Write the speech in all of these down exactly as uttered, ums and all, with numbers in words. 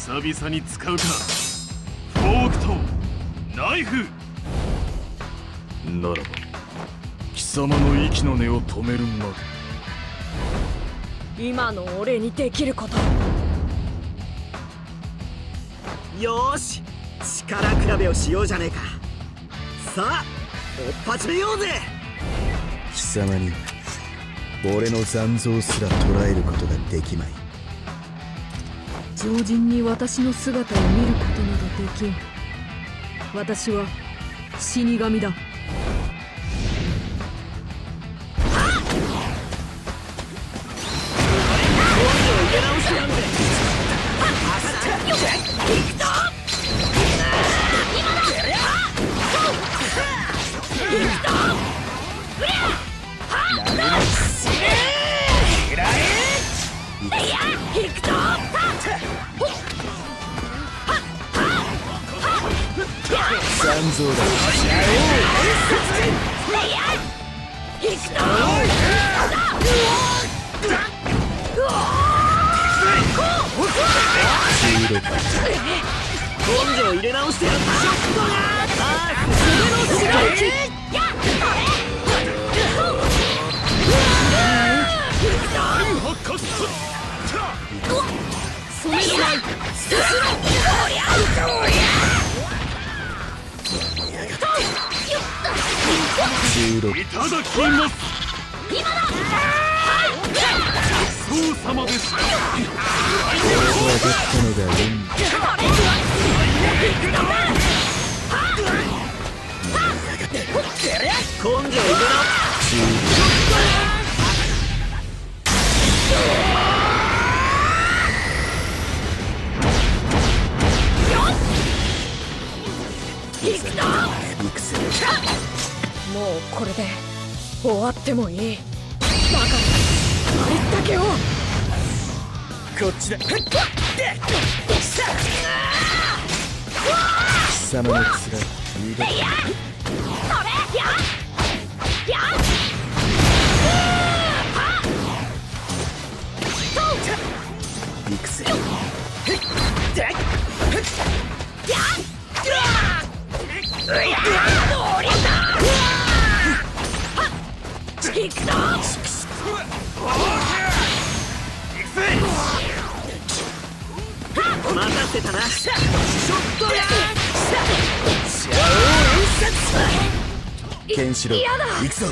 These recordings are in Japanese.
久々に使うか。フォークとナイフならば貴様の息の根を止めるまで。 今の俺にできること。 よーし、力比べをしようじゃねえか。さあ追っ始めようぜ。 貴様に俺の残像すら捉えることができまい。 常人に私の姿を見ることなどできん。私は死神だ。 残像だ。 根性入れ直してやった。 いただきます。今だ。ごちそうさまでした。 俺はできたのが運。 根性入れろ。 もうこれで終わってもいい。だからあれだけを。 こっちだ。貴様の面二度と。行くぜ。 待たせたな。ショットや。 ケンシロウ、行くぞ。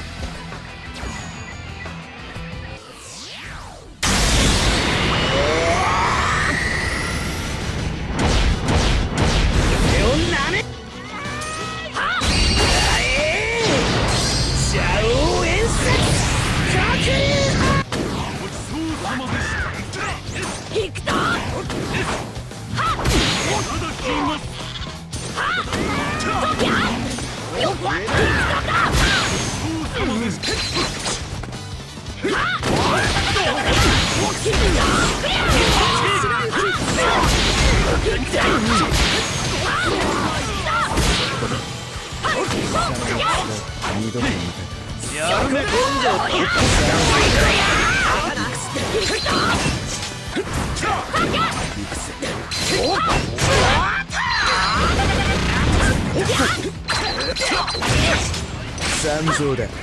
二度と見たか。 やめ根性。 残像だ。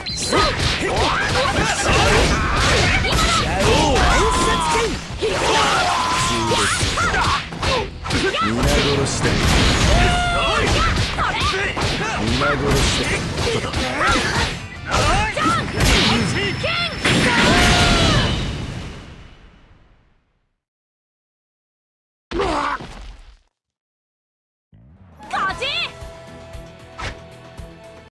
皆殺しだ。皆殺しだ。